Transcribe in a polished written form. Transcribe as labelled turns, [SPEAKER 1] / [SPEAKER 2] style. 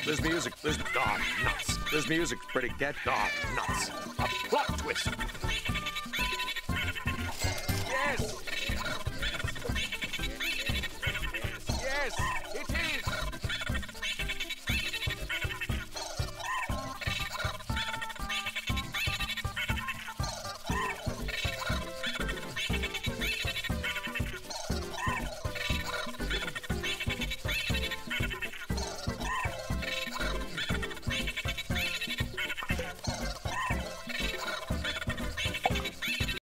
[SPEAKER 1] This music, this God nuts. This music's pretty get God nuts.